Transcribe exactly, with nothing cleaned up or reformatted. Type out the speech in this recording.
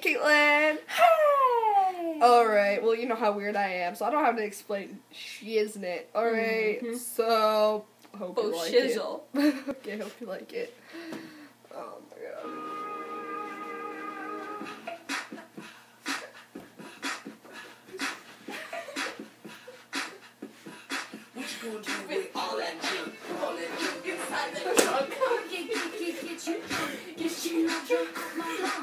Caitlin. Hey! Alright, well, you know how weird I am, so I don't have to explain shiznit. Alright, Mm-hmm. so, hope Oh, you like shizzle. it. Okay, hope you like it. Oh my god. Which going to be all that you, all that you inside the trunk. Get, get, get, get you, get you drunk, my heart.